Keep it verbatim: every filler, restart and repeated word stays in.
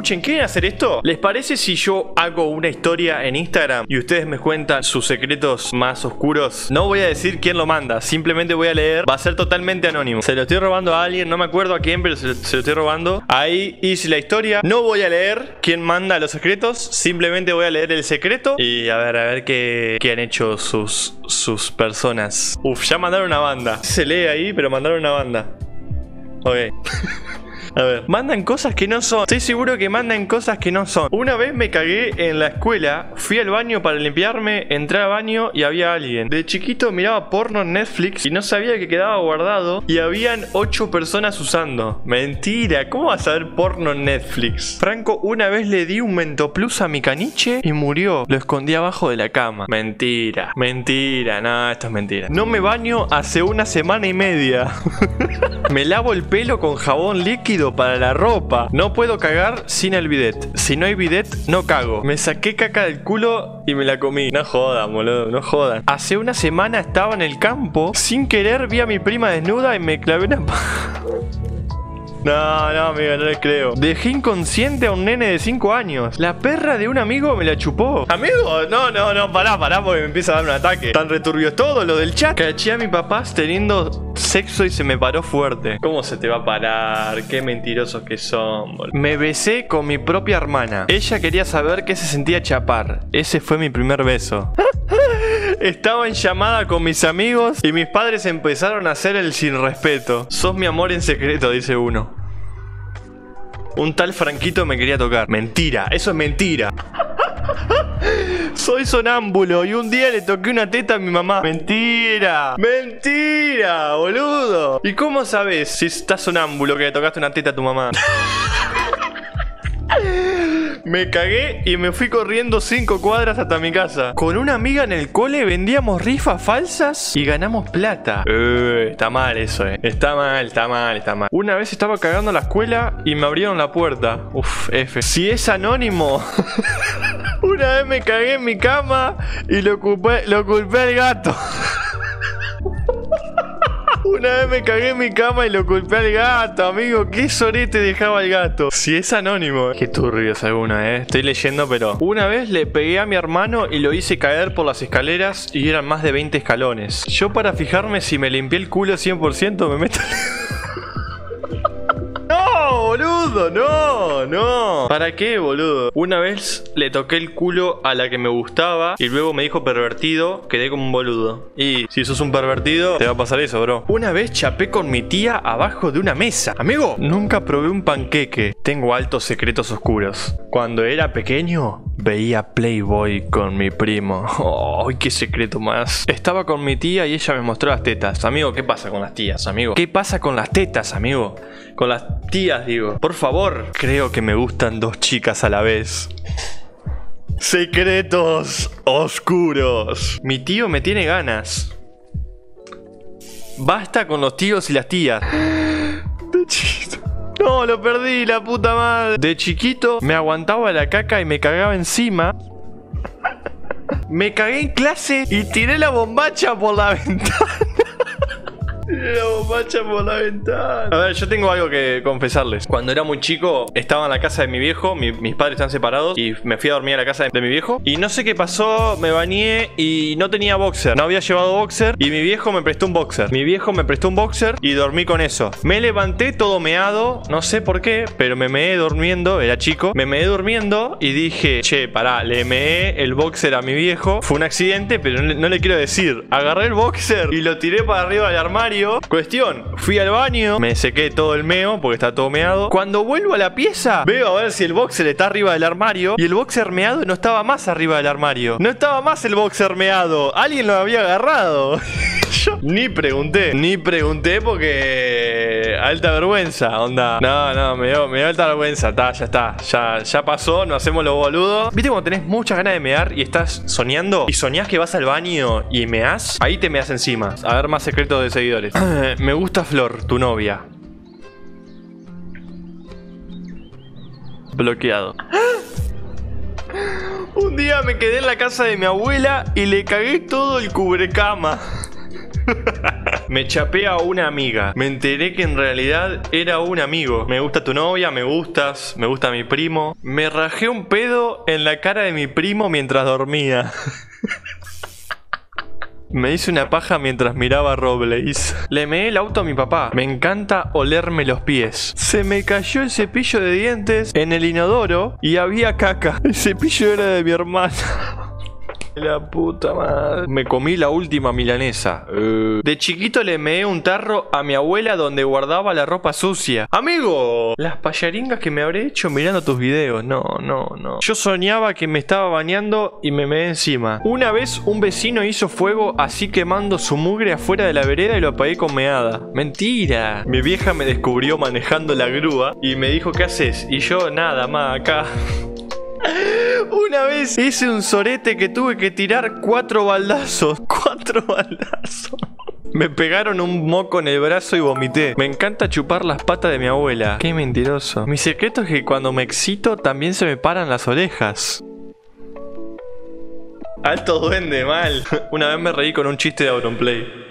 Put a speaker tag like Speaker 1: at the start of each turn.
Speaker 1: escuchen, ¿quieren hacer esto? ¿Les parece si yo hago una historia en Instagram y ustedes me cuentan sus secretos más oscuros? No voy a decir quién lo manda, simplemente voy a leer. Va a ser totalmente anónimo. Se lo estoy robando a alguien, no me acuerdo a quién, pero se lo, se lo estoy robando. Ahí hice la historia. No voy a leer quién manda los secretos, simplemente voy a leer el secreto. Y a ver, a ver qué, qué han hecho sus, sus personas. Uf, ya mandaron una banda. Se lee ahí, pero mandaron una banda. Ok. A ver, mandan cosas que no son. Estoy seguro que mandan cosas que no son. Una vez me cagué en la escuela. Fui al baño para limpiarme. Entré al baño y había alguien. De chiquito miraba porno en Netflix y no sabía que quedaba guardado. Y habían ocho personas usando. Mentira, ¿cómo vas a ver porno en Netflix? Franco, una vez le di un Mentoplus a mi caniche y murió. Lo escondí abajo de la cama. Mentira, mentira, no, esto es mentira. No me baño hace una semana y media. Me lavo el pelo con jabón líquido para la ropa. No puedo cagar sin el bidet. Si no hay bidet, no cago. Me saqué caca del culo y me la comí. No jodan, boludo, no jodan. Hace una semana estaba en el campo. Sin querer vi a mi prima desnuda y me clavé una... No, no, amigo, no les creo. Dejé inconsciente a un nene de cinco años. La perra de un amigo me la chupó. Amigo, no, no, no, pará, pará, porque me empieza a dar un ataque. Tan returbio todo lo del chat. Caché a mi papá teniendo sexo y se me paró fuerte. ¿Cómo se te va a parar? Qué mentirosos que son, boludo. Me besé con mi propia hermana. Ella quería saber qué se sentía chapar. Ese fue mi primer beso. Estaba en llamada con mis amigos y mis padres empezaron a hacer el sin respeto. Sos mi amor en secreto, dice uno. Un tal Franquito me quería tocar. Mentira, eso es mentira. Soy sonámbulo y un día le toqué una teta a mi mamá. Mentira, mentira, boludo. ¿Y cómo sabes si estás sonámbulo que le tocaste una teta a tu mamá? Me cagué y me fui corriendo cinco cuadras hasta mi casa. Con una amiga en el cole vendíamos rifas falsas y ganamos plata. Eh, está mal eso, eh. Está mal, está mal, está mal. Una vez estaba cagando en la escuela y me abrieron la puerta. Uf, F. Si es anónimo. Una vez me cagué en mi cama y lo culpé, lo culpé al gato. Una vez me cagué en mi cama y lo culpé al gato, amigo. ¿Qué sorete dejaba el gato? Si es anónimo. Qué turbios algunos, eh. Estoy leyendo, pero... Una vez le pegué a mi hermano y lo hice caer por las escaleras y eran más de veinte escalones. Yo para fijarme si me limpié el culo cien por ciento me meto... ¡No, boludo! ¡No! ¡No! ¿Para qué, boludo? Una vez le toqué el culo a la que me gustaba y luego me dijo pervertido. Quedé como un boludo. Y si sos un pervertido, te va a pasar eso, bro. Una vez chapé con mi tía abajo de una mesa. Amigo, nunca probé un panqueque. Tengo altos secretos oscuros. Cuando era pequeño, veía Playboy con mi primo. ¡Oh, qué secreto más! Estaba con mi tía y ella me mostró las tetas. Amigo, ¿qué pasa con las tías, amigo? ¿Qué pasa con las tetas, amigo? Con las tías, digo. Por favor. Creo que me gustan dos chicas a la vez. Secretos oscuros. Mi tío me tiene ganas. Basta con los tíos y las tías. De chiquito. No, lo perdí, la puta madre. De chiquito me aguantaba la caca y me cagaba encima. Me cagué en clase y tiré la bombacha por la ventana. La bombacha por la ventana. A ver, yo tengo algo que confesarles. Cuando era muy chico, estaba en la casa de mi viejo. mi, Mis padres están separados y me fui a dormir a la casa de, de mi viejo. Y no sé qué pasó, me bañé y no tenía boxer. No había llevado boxer y mi viejo me prestó un boxer. Mi viejo me prestó un boxer y dormí con eso. Me levanté todo meado, no sé por qué, pero me meé durmiendo, era chico. Me meé durmiendo y dije, che, pará, le meé el boxer a mi viejo. Fue un accidente, pero no, no le quiero decir. Agarré el boxer y lo tiré para arriba del armario. Cuestión, fui al baño, me sequé todo el meo porque está todo meado. Cuando vuelvo a la pieza, veo a ver si el boxer está arriba del armario. Y el boxer meado no estaba más arriba del armario. No estaba más el boxer meado. Alguien lo había agarrado. Yo ni pregunté, ni pregunté porque... Alta vergüenza, onda. No, no, me dio, me dio alta vergüenza. Ta, ya está, ya, ya pasó, no hacemos los boludos. ¿Viste cuando tenés muchas ganas de mear y estás soñando? Y soñás que vas al baño y meás. Ahí te meás encima. A ver más secretos de seguidores. Me gusta Flor, tu novia. Bloqueado. Un día me quedé en la casa de mi abuela y le cagué todo el cubrecama. Me chapé a una amiga. Me enteré que en realidad era un amigo. Me gusta tu novia, me gustas, me gusta mi primo. Me rajé un pedo en la cara de mi primo mientras dormía. Me hice una paja mientras miraba Robles. Le meé el auto a mi papá. Me encanta olerme los pies. Se me cayó el cepillo de dientes en el inodoro y había caca. El cepillo era de mi hermana. La puta madre. Me comí la última milanesa. Uh. De chiquito le meé un tarro a mi abuela donde guardaba la ropa sucia. ¡Amigo! Las payaringas que me habré hecho mirando tus videos. No, no, no. Yo soñaba que me estaba bañando y me meé encima. Una vez un vecino hizo fuego así quemando su mugre afuera de la vereda y lo apagué con meada. ¡Mentira! Mi vieja me descubrió manejando la grúa y me dijo, ¿qué haces? Y yo, nada, más acá. Una vez hice un sorete que tuve que tirar cuatro baldazos. Cuatro baldazos. Me pegaron un moco en el brazo y vomité. Me encanta chupar las patas de mi abuela. Qué mentiroso. Mi secreto es que cuando me excito también se me paran las orejas. Alto duende, mal. Una vez me reí con un chiste de Auronplay.